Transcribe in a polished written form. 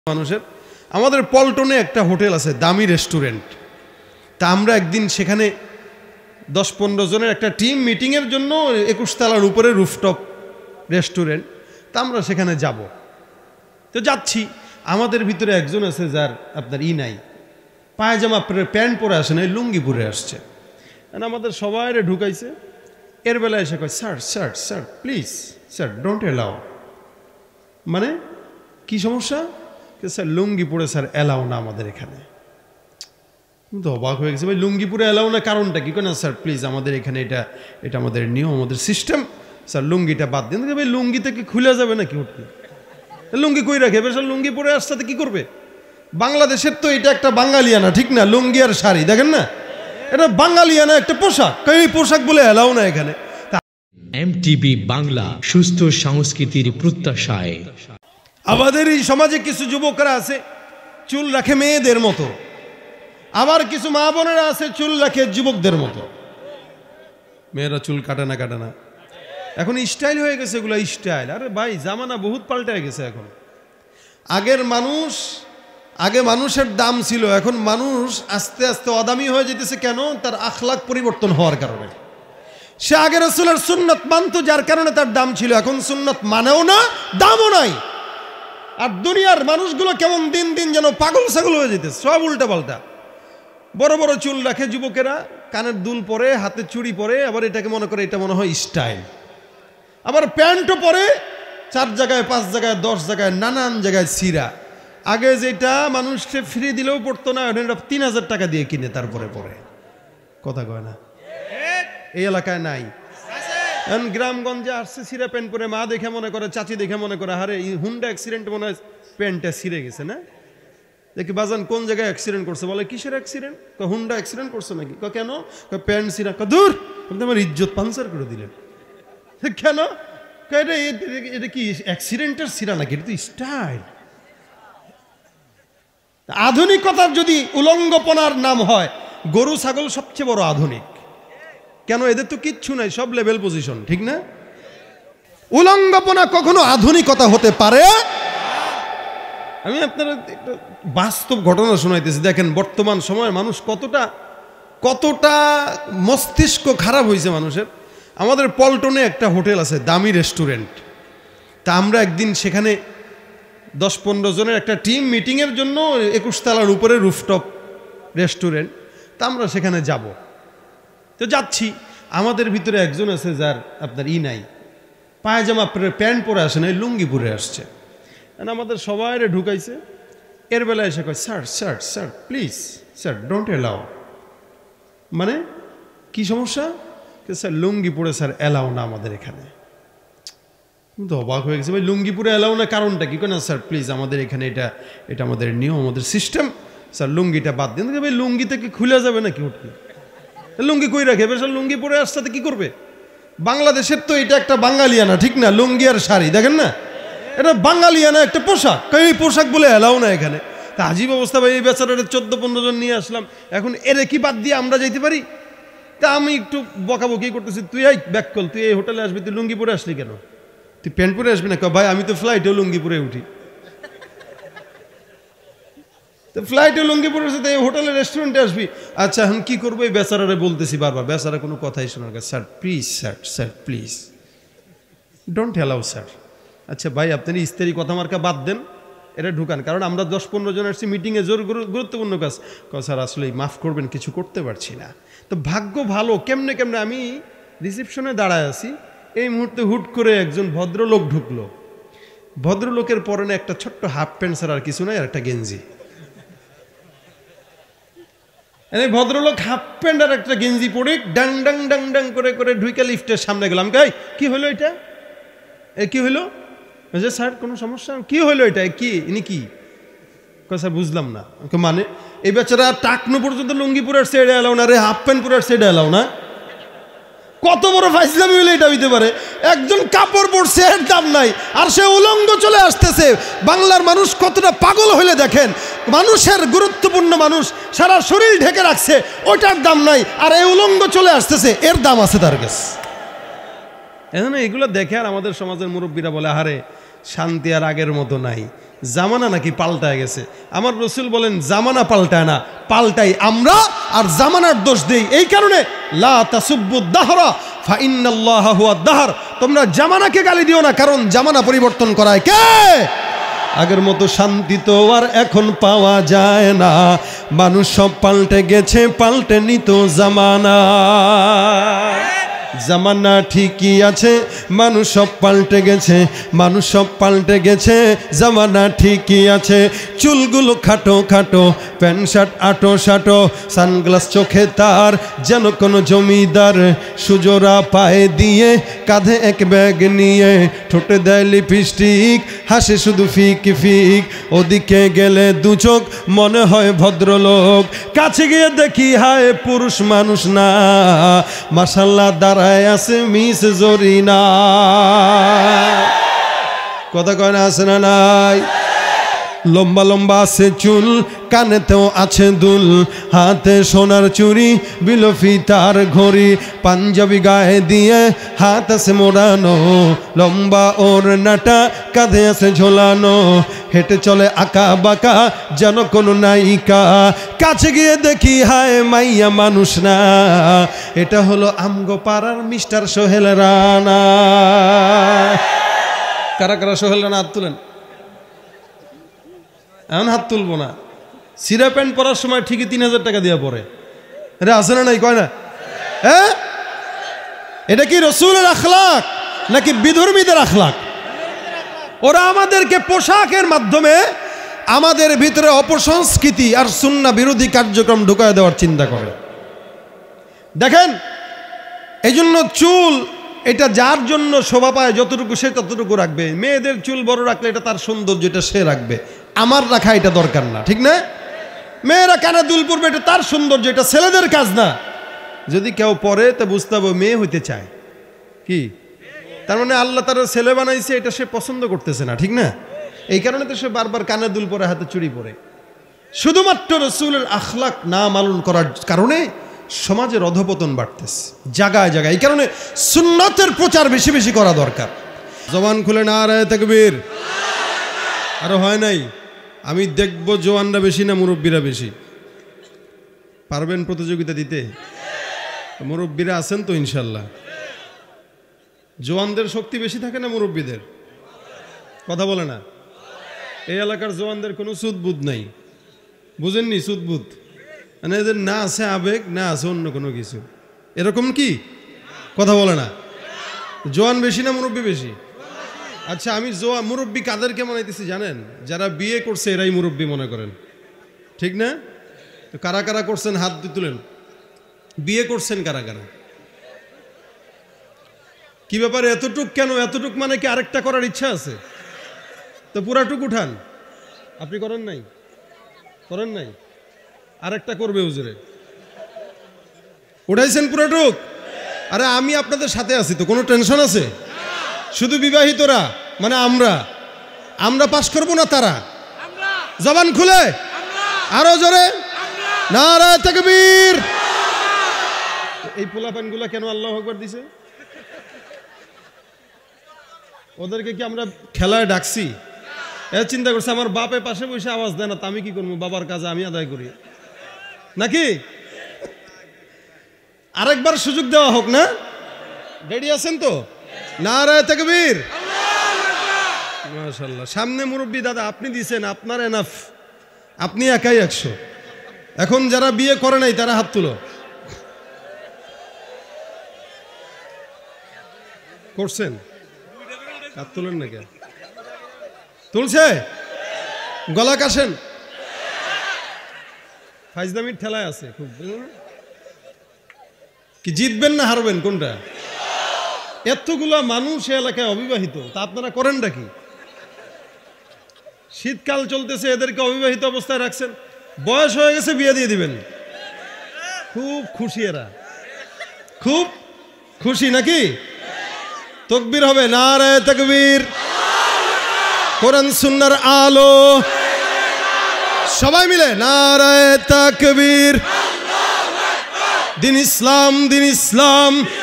মানুষের আমাদের পল্টনে একটা হোটেল আছে, দামি রেস্টুরেন্ট। তা আমরা একদিন সেখানে 10-15 জনের একটা টিম মিটিংয়ের জন্য 21 তলার উপরে রুফটপ রেস্টুরেন্ট। তা আমরা সেখানে যাব। তো যাচ্ছি, আমাদের ভিতরে একজন আছে যার আপনার নাই, পায়জামা প্যান্ট পরে আসে না, লুঙ্গি পরে আসছে। আমাদের সবাই ঢুকাইছে। এর বেলায় এসে কয়, sir sir sir please sir don't allow. মানে কি সমস্যা? স্যার লুঙ্গি পরে স্যার অ্যালাউ না আমাদের এখানে। তো অবাক হয়ে গেছে, ভাই লুঙ্গি পরে অ্যালাউ না, কারণটা কি? না স্যার প্লিজ আমাদের এখানে এটা আমাদের নিয়ম, আমাদের সিস্টেম, স্যার লুঙ্গিটা বাদ দিন। ভাই লুঙ্গি থেকে খুলে যাবে নাকি উঠতে? লুঙ্গি কই রাখে? স্যার লুঙ্গি পরে আসতে কি করবে? বাংলাদেশের তো এটা একটা বাঙালিয়ানা, ঠিক না? লুঙ্গি আর শাড়ি দেখেন না, এটা বাঙালিয়ানা একটা পোশাক। এই পোশাক বলে অ্যালাউ না এখানে। এমটিভি বাংলা, সুস্থ সংস্কৃতির প্রত্যাশায়। আমাদের এই সমাজে কিছু যুবকরা আছে চুল রাখে মেয়েদের মতো, আবার কিছু মা বোনেরা আছে চুল রাখে যুবকদের মতো। মেয়েরা চুল কাটে না, এখন স্টাইল হয়ে গেছে এগুলো, স্টাইল। আরে ভাই জামানা বহুত পাল্টে গেছে এখন। আগে মানুষের দাম ছিল, এখন মানুষ আস্তে আস্তে অদামি হয়ে যেতেছে। কেন? তার আখলাক পরিবর্তন হওয়ার কারণে। সে আগে রাসূলের সুন্নাত মানত, যার কারণে তার দাম ছিল। এখন সুন্নাত মানেও না, দামও নাই। আর দুনিয়ার মানুষগুলো কেমন দিন দিন যেন পাগল ছাগল হয়ে যেতেছে, সব উল্টা পাল্টা। বড় বড় চুল রাখে যুবকেরা, কানের দুল পরে, হাতে চুড়ি পরে, আবার এটাকে মনে করে এটা মনে হয় স্টাইল। আবার প্যান্টও পরে 4 জায়গায় 5 জায়গায় 10 জায়গায় নানান জায়গায় ছিঁড়া। আগে যেটা মানুষকে ফ্রি দিলেও পড়তো না, 3000 টাকা দিয়ে কিনে তারপরে পরে। কথা কয় না? এই এলাকায় নাই। গ্রামগঞ্জে আসছে ছিঁড়া প্যান্ট পরে, মা দেখে মনে করে, চাচি দেখে মনে করে, আরে হুন্ডা অ্যাক্সিডেন্ট মনে হয় প্যান্টটা ছিঁড়ে গেছে না। দেখি বাজান কোন জায়গায় অ্যাক্সিডেন্ট করছে? বলে কিসের অ্যাক্সিডেন্ট? হুন্ডা অ্যাক্সিডেন্ট করছে নাকি? কেন? প্যান্ট ছিঁড়া। দূর, আমার ইজ্জত পাঞ্চার করে দিলেন। কেন? এটা কি অ্যাক্সিডেন্টের ছিঁড়া নাকি? এটা তো স্টাইল। আধুনিকতার যদি উলঙ্গপনার নাম হয়, গরু ছাগল সবচেয়ে বড় আধুনিক। কেন? এদের তো কিচ্ছু নাই, সব লেভেল পজিশন, ঠিক না? উলঙ্গপনা কখনো আধুনিকতা হতে পারে? আমি আপনারা একটা বাস্তব ঘটনা শোনাইতেছি। দেখেন বর্তমান সময়ের মানুষ কতটা মস্তিষ্ক খারাপ হয়েছে মানুষের। আমাদের পল্টনে একটা হোটেল আছে, দামি রেস্টুরেন্ট। তা আমরা একদিন সেখানে 10-15 জনের একটা টিম মিটিংয়ের জন্য 21 তলার উপরে রুফটপ রেস্টুরেন্ট। তা আমরা সেখানে যাব। তো যাচ্ছি, আমাদের ভিতরে একজন আছে যার আপনার নাই, পায়জামা প্যান্ট পরে আসে না, লুঙ্গি পরে আসছে। আমাদের সবাই ঢুকাইছে। এর বেলায় এসে কয়, sir sir sir please sir don't allow. মানে কি সমস্যা? স্যার লুঙ্গি পরে স্যার অ্যালাউ না আমাদের এখানে। তো অবাক হয়ে গেছে, ভাই লুঙ্গি পরে অ্যালাউ না, কারণটা কি? না স্যার প্লিজ আমাদের এখানে এটা আমাদের নিয়ম, আমাদের সিস্টেম, স্যার লুঙ্গিটা বাদ দিন। ভাই লুঙ্গি থেকে খুলে যাবে নাকি উঠতে? লুঙ্গি কই রাখে? স্যার লুঙ্গি পরে আসতে কি করবে? বাংলাদেশের তো এটা একটা বাঙালিয়ানা, ঠিক না? লুঙ্গি আর শাড়ি দেখেন না, এটা বাঙালিয়ানা একটা পোশাক। এই পোশাক বলে অ্যালাউ না এখানে। তা আজীব অবস্থা ভাই। এই বেচারাটা 14-15 জন নিয়ে আসলাম, এখন এরে কি বাদ দিয়ে আমরা যাইতে পারি? তা আমি একটু বকাবকি করতেছি, তুই এই ব্যাক কল, তুই এই হোটেলে আসবি, তুই লুঙ্গি পরে আসলি কেন? তুই প্যান্ট পরে আসবি না? ভাই আমি তো ফ্লাইটেও লুঙ্গি পরে উঠি। তো ফ্লাইটে লুঙ্গি পরে আসে, এই হোটেলে রেস্টুরেন্টে আসবি। আচ্ছা এখন কি করবো? এই বেচারারে বলতেছি বারবার, বেচারা কোনো কথাই শোনার কাছে, sir please sir sir please don't allow sir. আচ্ছা ভাই আপনি ইস্তারি কথা মার্কা বাদ দেন, এটা ঢুকান। কারণ আমরা 10-15 জন আসছি মিটিংয়ে, জোর গুরুত্বপূর্ণ কাজ। স্যার আসলে মাফ করবেন, কিছু করতে পারছি না। তো ভাগ্য ভালো, কেমনে আমি রিসেপশনে দাঁড়ায় আছি, এই মুহূর্তে হুট করে একজন ভদ্রলোক ঢুকলো। ভদ্রলোকের পরনে একটা ছোট্ট হাফ প্যান্ট ছাড়া আর কিছু নাই, আর একটা গেঞ্জি। এই ভদ্রলোক হাফ প্যান্ট আর একটা গেঞ্জি পরে ডাং ডাং ডাং ডাং করে ঢুকে লিফটের সামনে গেলাম। কি হলো এটা? কি হলো? স্যার কোনো সমস্যা? কি হলো এটা? কি ইনি কি? স্যার বুঝলাম না। মানে এই বেচারা টাকনো পর্যন্ত লুঙ্গি পরে আসছে, এটা এলাও না রে, হাফ প্যান্ট পরে আসছে, এটা এলাও না। কত বড় ফাইজলামি হলে এটা হইতে পারে? একজন কাপড় পরছে, এর দাম নাই, আর সে উলঙ্গ চলে আসতেছে। বাংলার মানুষ কতটা পাগল হলে দেখেন। মানুষের গুরুত্বপূর্ণ মানুষ সারা শরীর ঢেকে রাখছে, ওইটার দাম নাই, আর এই উলঙ্গ চলে আসতেছে, এর দাম আছে তার কাছে। এগুলো দেখে আর আমাদের সমাজের মুরব্বীরা বলে, আরে শান্তি আর আগের মতো নাই। জামানা নাকি পাল্টায় গেছে। আমার রসুল বলেন জামানা পাল্টায় না, পাল্টাই আমরা, আর জামানার দোষ দেই। এই কারণে লা তাসুব্বুদ দাহরা ফা ইন্নাল্লাহা হুয়াদ দাহর, তোমরা জামানাকে গালি দিও না, কারণ জামানা পরিবর্তন করায় কে? আগের মতো শান্তি তো আর এখন পাওয়া যায় না, মানুষ সব পাল্টে গেছে, পাল্টে নিত জামানা। জামানা ঠিকই আছে, মানুষ সব পাল্টে গেছে, মানুষ সব পাল্টে গেছে, জামানা ঠিকই আছে। চুলগুলো খাটো খাটো, প্যান্ট শার্ট আটো শাটো, সানগ্লাস চোখে তার যেন কোনো জমিদার, সুজোরা পায়ে দিয়ে কাঁধে এক ব্যাগ নিয়ে, ঠোঁটে দেয় লিপস্টিক, হাসে শুধু ফিক ফিক, ওদিকে গেলে দু চোখ মনে হয় ভদ্রলোক, কাছে গিয়ে দেখি হায় পুরুষ মানুষ না, মাশাআল্লাহ দাঁড়ায় আছে মিস জরিনা। কথা কয় না, আছে না নাই? লম্বা লম্বা আছে চুল, কানেতেও আছে দুল, হাতে সোনার চুড়ি, বিলফি তার ঘড়ি, পাঞ্জাবি গায়ে দিয়ে হাত আছে মোড়ানো, লম্বা ওর নাটা কাঁধে আছে ঝোলানো, হেঁটে চলে আঁকা বাঁকা যেন কোনো নায়িকা, কাছে গিয়ে দেখি হায় মাইয়া মানুষ না, এটা হলো আমগো পাড়ার মিস্টার সোহেল রানা। কারা কারা সোহেল রানা হাত তুলেন? এখন হাত তুলবো না। সিরা প্যান্ট পরার সময় ঠিকই 3000 টাকা দিয়ে পরে, এটা আছে না নাই? কয় না? হ্যাঁ, এটা কি রসুলের আখলাক নাকি বিধর্মীদের আখলাক? ওরা আমাদেরকে পোশাকের মাধ্যমে আমাদের ভিতরে অপসংস্কৃতি আর সুন্নাহ বিরোধী কার্যক্রম ঢুকায় দেওয়ার চিন্তা করে। দেখেন, এই জন্য চুল এটা যার জন্য শোভা পায়, যতটুকু সে ততটুকু রাখবে। মেয়েদের চুল বড় রাখলে এটা তার সৌন্দর্য, এটা সে রাখবে, আমার রাখা এটা দরকার না, ঠিক না? মেয়েরা কানে দুল পরবে, এটা তার সৌন্দর্য, এটা ছেলেদের কাজ না। যদি কেউ পরে তা বুঝতে হবে মেয়ে হইতে চায়, কি তার মানে আল্লাহ তার ছেলে বানাইছে, এটা সে পছন্দ করতেছে না, ঠিক না? এই কারণে তো সে বারবার কানে দুল পরে, হাতে চুড়ি পরে। শুধুমাত্র রসুলের আখলাক না পালন করার কারণে সমাজের অধপতন বাড়তেছে জায়গায় জায়গায়। এই কারণে সুন্নতের প্রচার বেশি বেশি করা দরকার। জবান খুলে নারায়ে তাকবীর। আরো হয় নাই? আমি দেখব জওয়ানরা বেশি না মুরব্বীরা বেশি? পারবেন প্রতিযোগিতা দিতে? মুরব্বীরা আছেন তো ইনশাল্লাহ? জওয়ানদের শক্তি বেশি থাকে না মুরব্বীদের? কথা বলে না? এই এলাকার জওয়ানদের কোনো সুদবুদ নাই, বুঝেননি? সুদবুদ মানে এদের না আছে আবেগ, না আছে অন্য কোনো কিছু, এরকম কি? কথা বলে না? জওয়ান বেশি না মুরব্বী বেশি? আচ্ছা, আমি মুরব্বী কাদেরকে মনাইতেছি জানেন? যারা বিয়ে করছে এরাই মুরব্বী মনে করেন, ঠিক না? তো কারা কারা করছেন হাত তুলেন। বিয়ে করছেন কারা কারা? কি ব্যাপারে এতটুক কেন? এতটুক মানে কি আরেকটা করার ইচ্ছা আছে? তো পুরাটুক উঠান। আপনি করেন নাই? করেন নাই? আরেকটা করবে হুজুরে। উঠাইছেন পুরাটুক? আরে আমি আপনাদের সাথে আছি তো, কোনো টেনশন আছে? শুধু বিবাহিতরা মানে আমরা পাস করবো না তারা? জবান খুলে আরো জোরে নারায়ে তাকবীর। এই পোলাপানগুলা কেন আল্লাহু আকবার দিছে? ওদেরকে কি আমরা খেলায় ডাকছি? চিন্তা করছে আমার বাপে পাশে বসে আওয়াজ দেয় না, তা আমি কি করবো? বাবার কাজ আমি আদায় করি নাকি? আরেকবার সুযোগ দেওয়া হোক না? রেডি আছেন তো? নারায়ে তাকবীর। মাশাআল্লাহ। সামনে মুরব্বী দাদা আপনি দিছেন, আপনার এনাফ, আপনি একাই 100। এখন যারা বিয়ে করে নাই তারা হাত তুলো। করছেন? হাত তুলেন না কেন? তুলছে? গলা কাশেন। ফাইজদামির ঠেলায় আছে খুব। কি জিতবেন না হারবেন কোনটা? এতগুলা মানুষ এলাকায় অবিবাহিত, তা আপনারা করেনটা কি? শীতকাল চলতেছে, এদেরকে অবিবাহিত অবস্থায় রাখছেন, বয়স হয়ে গেছে বিয়ে দিয়ে দিবেন। খুব খুশি এরা, খুব খুশি নাকি? তাকবীর হবে, নারায়ে তাকবীর। কোরআন সুন্নাহর আলো, সবাই মিলে নারায়ে তাকবীর। দিন ইসলাম, দিন ইসলাম।